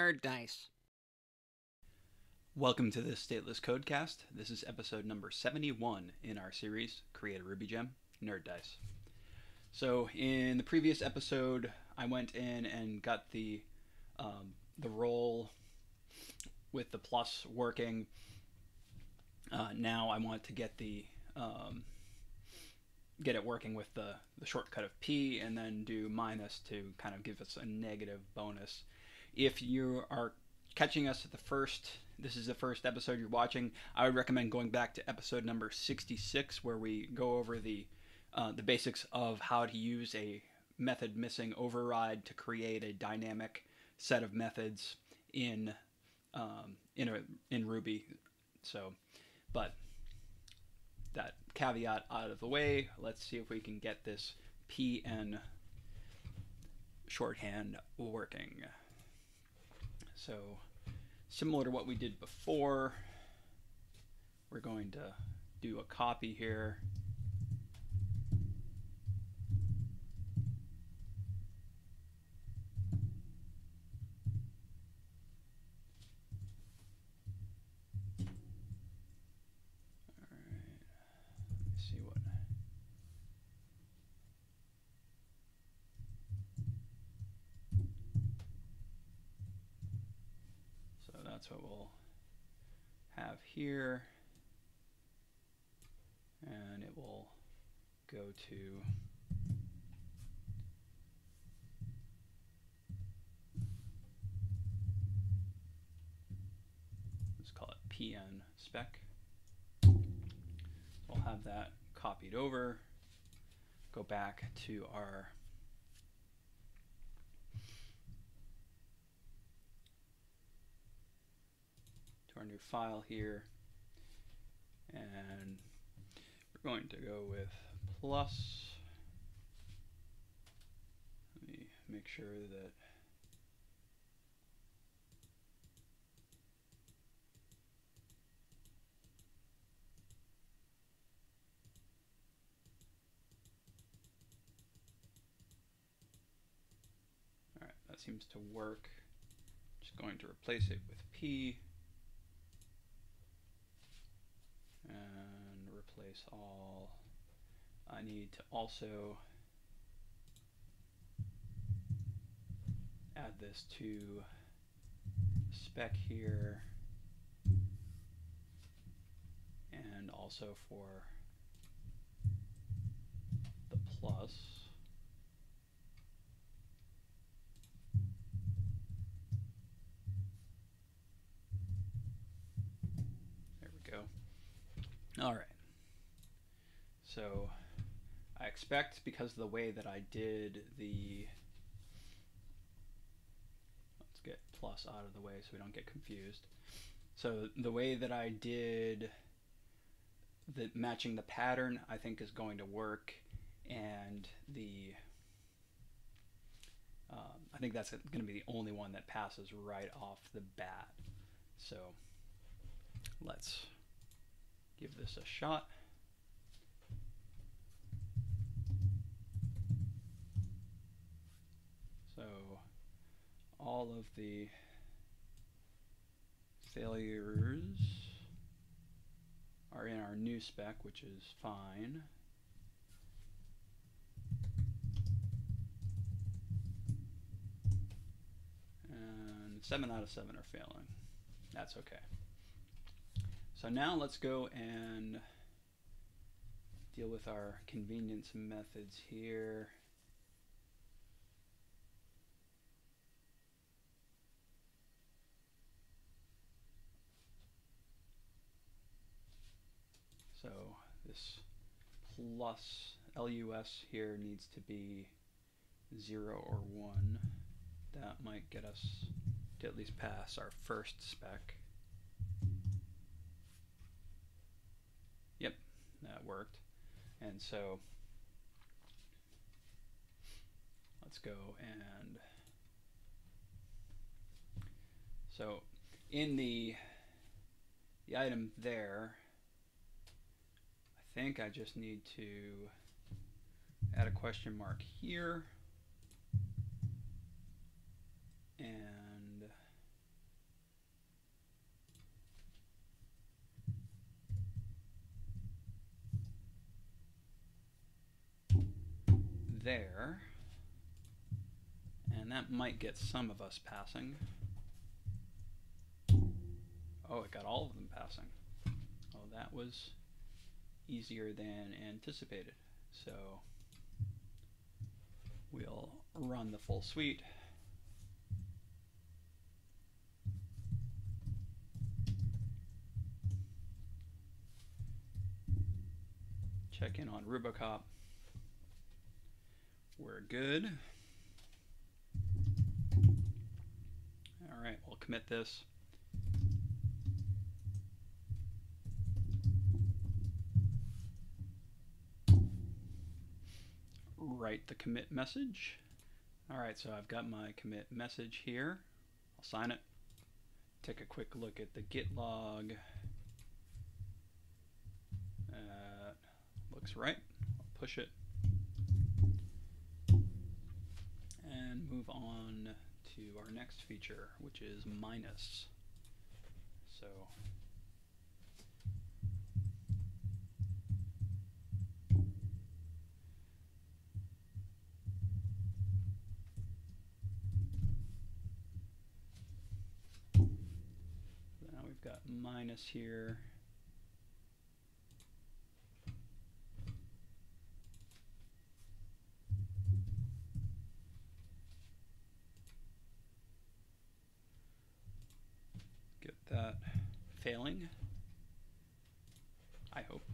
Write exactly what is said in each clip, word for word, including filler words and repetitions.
Nerd Dice. Welcome to this Stateless Codecast. This is episode number seventy-one in our series, Create a RubyGem, Nerd Dice. So in the previous episode, I went in and got the um, the roll with the plus working. Uh, now I want to get the um, get it working with the, the shortcut of P and then do minus to kind of give us a negative bonus. If you are catching us at the first, this is the first episode you're watching, I would recommend going back to episode number sixty-six where we go over the uh, the basics of how to use a method missing override to create a dynamic set of methods in um, in a, in Ruby. So, but that caveat out of the way, let's see if we can get this P N shorthand working. So, similar to what we did before, we're going to do a copy here. That's what we'll have here, and it will go to let's call it P N spec. We'll have that copied over, go back to our our new file here, and we're going to go with plus. Let me make sure that all right, that seems to work. Just going to replace it with P and replace all. I need to also add this to spec here, and also for the plus. There we go. All right, so I expect, because of the way that I did the, let's get plus out of the way so we don't get confused. So the way that I did the matching the pattern, I think is going to work, and the um, I think that's going to be the only one that passes right off the bat. So let's give this a shot. So all of the failures are in our new spec, which is fine. And seven out of seven are failing. That's okay. So now let's go and deal with our convenience methods here. So this plus L U S here needs to be zero or one. That might get us to at least pass our first spec. Yep, that worked. And so let's go and so in the the item there, I think I just need to add a question mark here, and there. And that might get some of us passing. Oh, it got all of them passing. Oh, that was easier than anticipated. So we'll run the full suite. Check in on RuboCop. We're good. All right, we'll commit this. Write the commit message. All right, so I've got my commit message here. I'll sign it. Take a quick look at the git log. Uh, looks right. I'll push it. And move on to our next feature, which is minus. So now we've got minus here. Get that failing, I hope.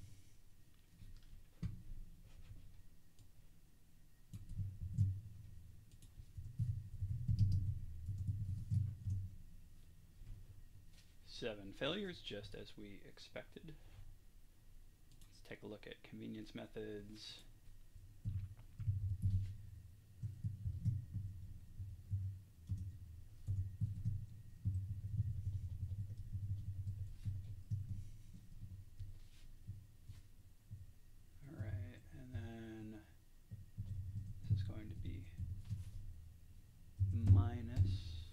Seven failures, just as we expected. Let's take a look at convenience methods. All right, and then this is going to be minus.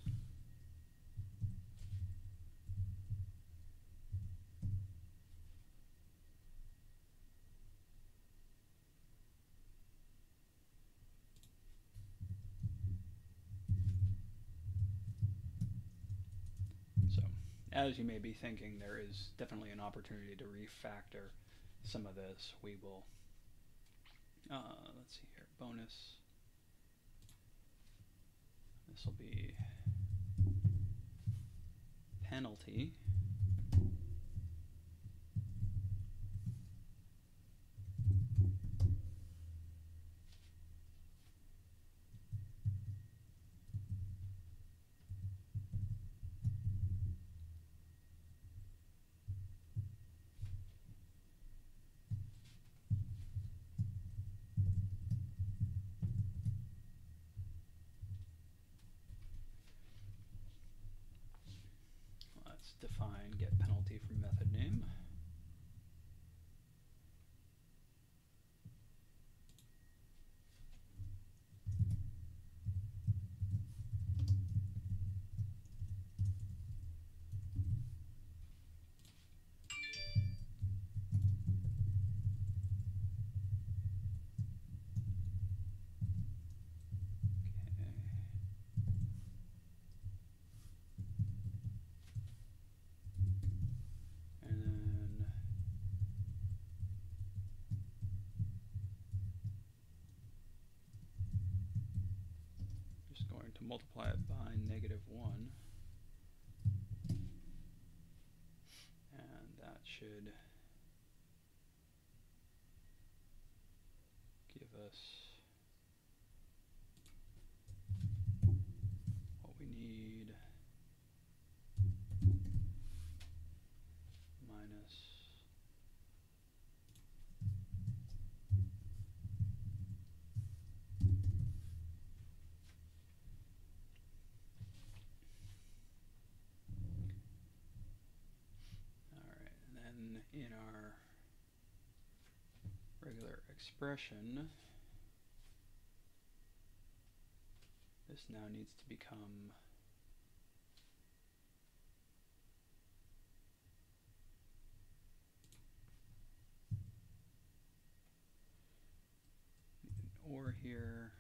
So, as you may be thinking, there is definitely an opportunity to refactor some of this. We will, uh, let's see here, bonus. This will be penalty. Let's define get penalty from method name. Going to multiply it by negative one, and that should give us what we need, minus in our regular expression, this now needs to become or here.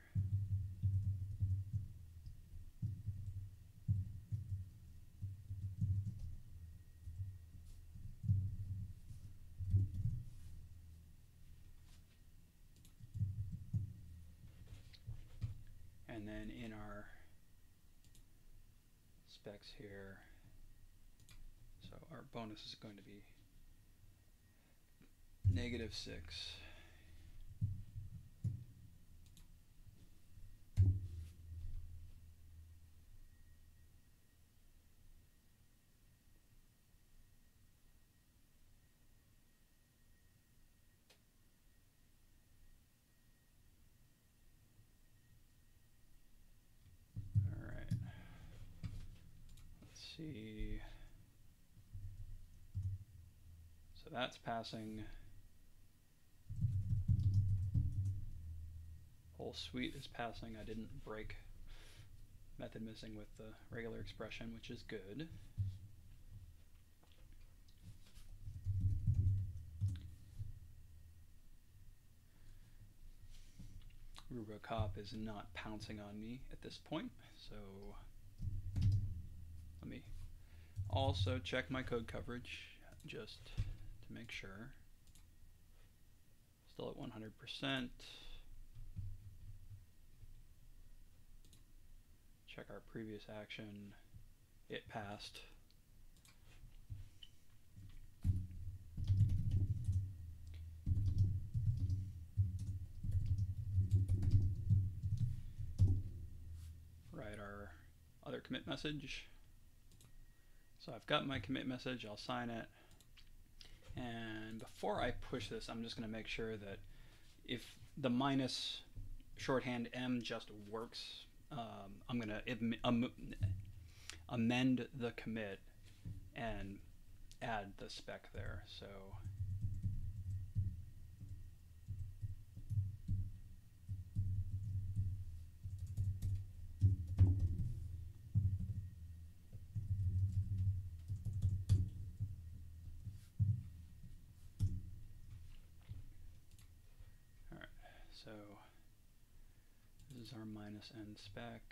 And then in our specs here, so our bonus is going to be negative six. See, so that's passing. Whole suite is passing. I didn't break method missing with the regular expression, which is good. RuboCop is not pouncing on me at this point, so let me also check my code coverage just to make sure. Still at one hundred percent. Check our previous action. It passed. Write our other commit message. So I've got my commit message, I'll sign it. And before I push this, I'm just going to make sure that if the minus shorthand M just works, um, I'm going to um, amend the commit and add the spec there. So So this is our minus n spec.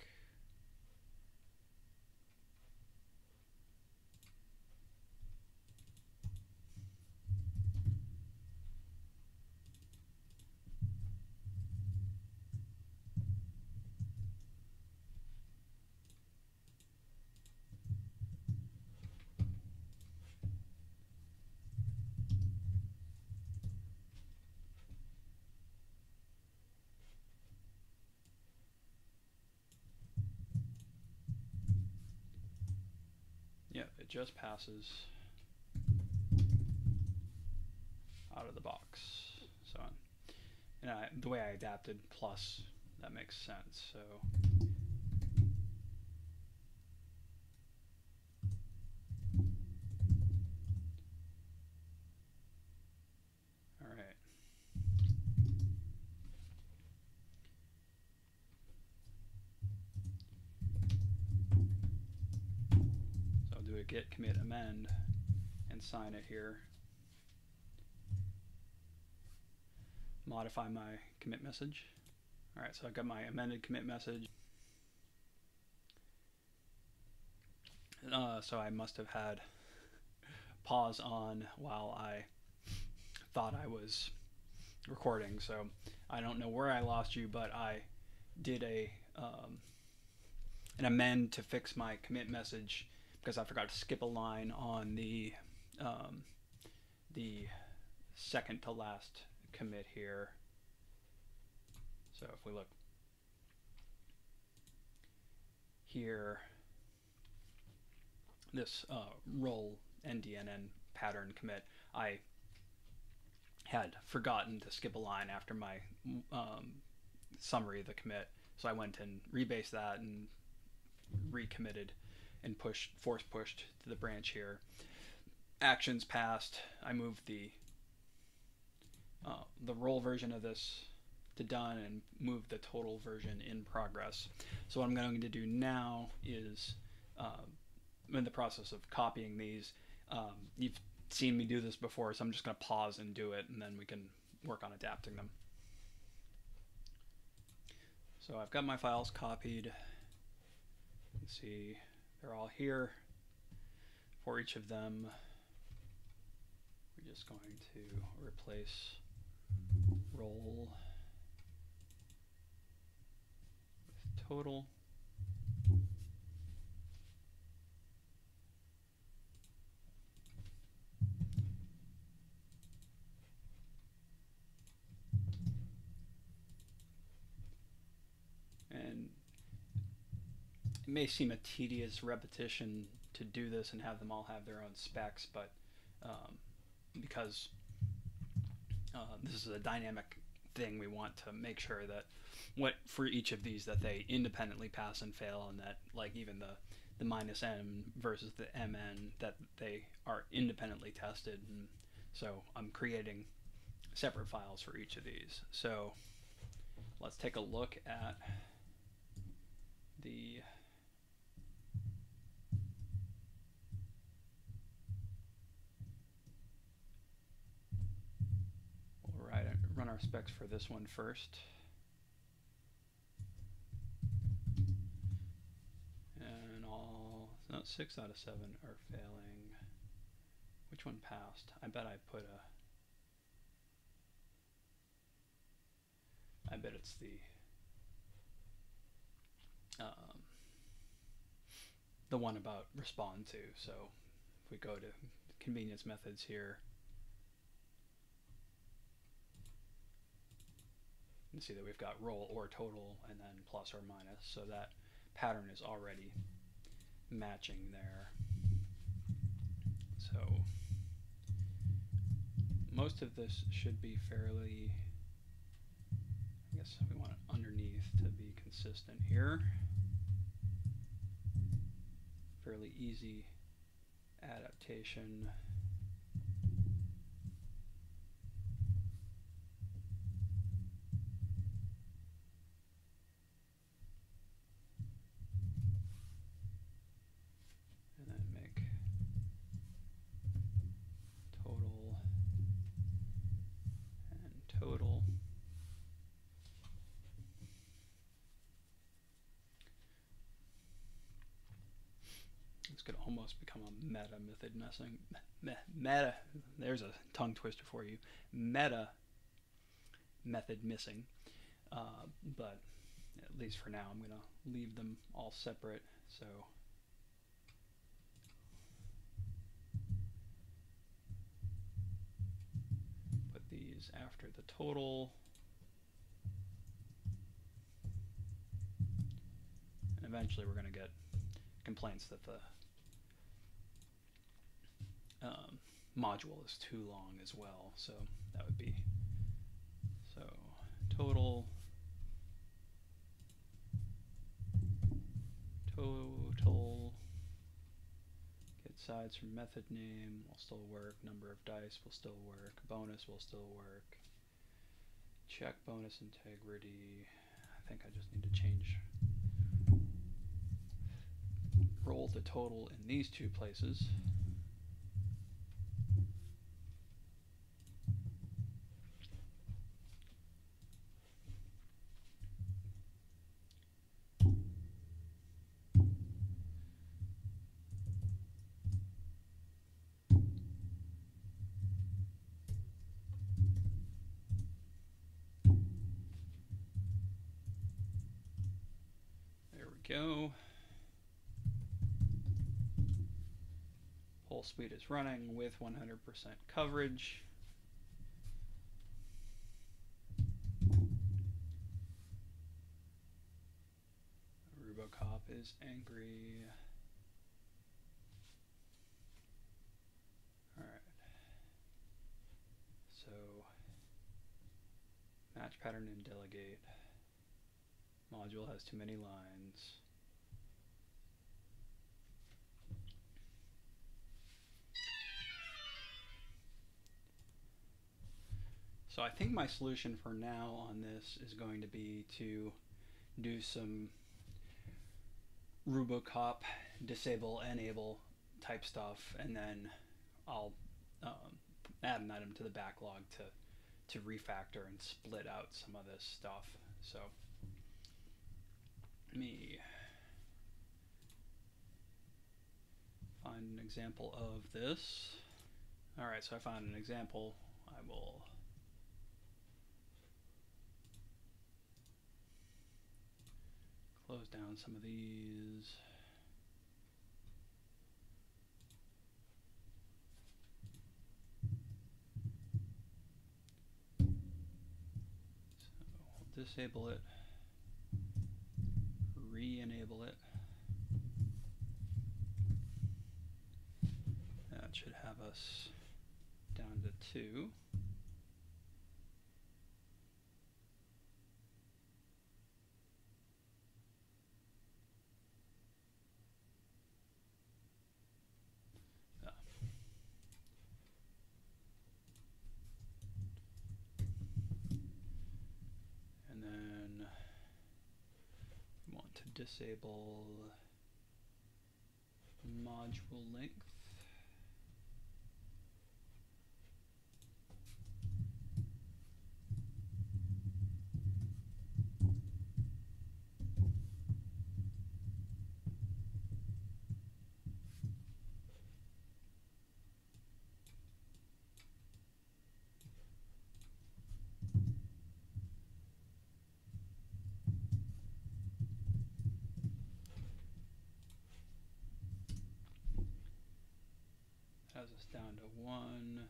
Yeah, it just passes out of the box. So, and I, the way I adapted plus, that makes sense. So, all right. Git commit amend and sign it here. Modify my commit message. All right, so I've got my amended commit message. Uh, so I must have had pause on while I thought I was recording. So I don't know where I lost you, but I did a um, an amend to fix my commit message because I forgot to skip a line on the um, the second to last commit here. So if we look here, this uh, roll N D N N pattern commit, I had forgotten to skip a line after my um, summary of the commit. So I went and rebased that and recommitted and pushed, force pushed to the branch here. Actions passed. I moved the uh, the roll version of this to done and moved the total version in progress. So what I'm going to do now is uh, I'm in the process of copying these. Um, you've seen me do this before, so I'm just going to pause and do it, and then we can work on adapting them. So I've got my files copied. You can see they're all here. For each of them, we're just going to replace roll with total. And it may seem a tedious repetition to do this and have them all have their own specs, but um, because uh, this is a dynamic thing, we want to make sure that what for each of these that they independently pass and fail, and that like even the the minus m versus the mn, that they are independently tested. And so I'm creating separate files for each of these. So let's take a look at the we'll write, run our specs for this one first. And all, no, six out of seven are failing. Which one passed? I bet I put a, I bet it's the Um, the one about respond to. So if we go to convenience methods here, you can see that we've got roll or total and then plus or minus, so that pattern is already matching there. So most of this should be fairly, I guess we want it underneath to be consistent here. Fairly easy adaptation. And then make total and total. This could almost become a meta method messing. Me meta, there's a tongue twister for you. Meta method missing. Uh, but at least for now, I'm going to leave them all separate. So put these after the total. And eventually we're going to get complaints that the um, module is too long as well. So that would be, so total, total, get sides from method name will still work, number of dice will still work, bonus will still work, check bonus integrity. I think I just need to change roll the total in these two places. There we go. Whole suite is running with one hundred percent coverage. RuboCop is angry. Alright. So, match pattern and delegate. Module has too many lines. So I think my solution for now on this is going to be to do some RuboCop disable, enable type stuff, and then I'll um, add an item to the backlog to, to refactor and split out some of this stuff. So Let me find an example of this. Alright, so I found an example. I will close down some of these. So we'll disable it, re-enable it. That should have us down to two. Ah. And then we want to disable module length. Has us down to one.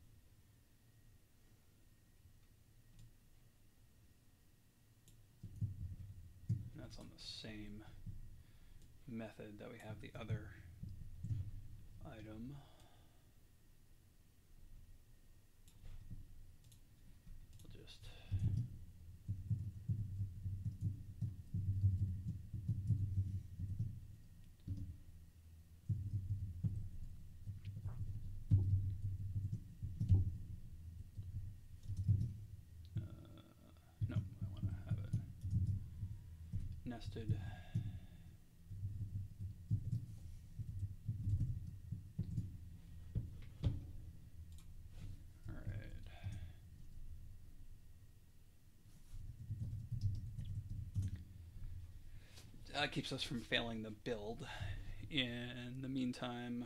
And that's on the same method that we have the other item. We'll just nested. All right. That keeps us from failing the build. In the meantime,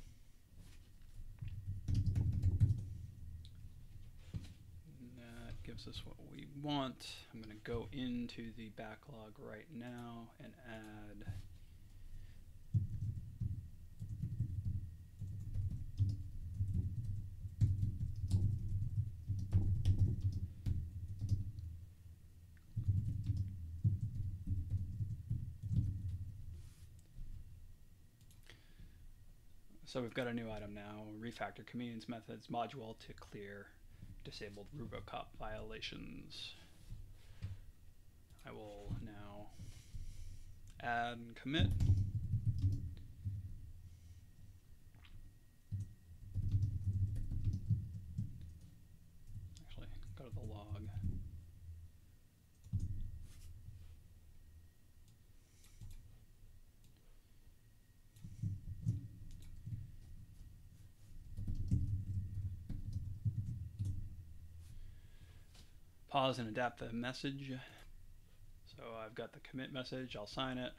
that gives us what we want. I'm going to go into the backlog right now and add So we've got a new item now, refactor ConvenienceMethods module to clear disabled RuboCop violations. I will now add and commit. Actually, go to the log. Pause and adapt the message. So I've got the commit message, I'll sign it.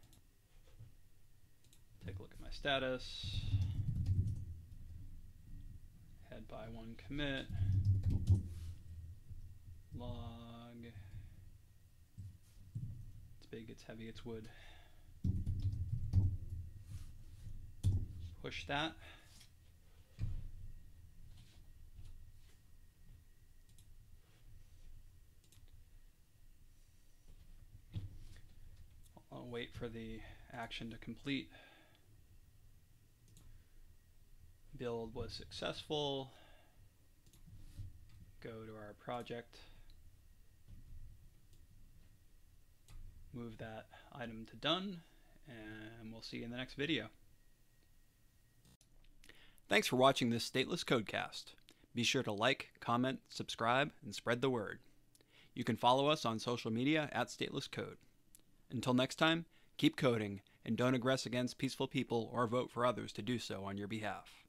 Take a look at my status. Head by one commit. Log. It's big, it's heavy, it's wood. Push that. I'll wait for the action to complete. Build was successful. Go to our project. Move that item to done, and we'll see you in the next video. Thanks for watching this stateless codecast. Be sure to like, comment, subscribe, and spread the word. You can follow us on social media at statelesscode. Until next time, keep coding and don't aggress against peaceful people or vote for others to do so on your behalf.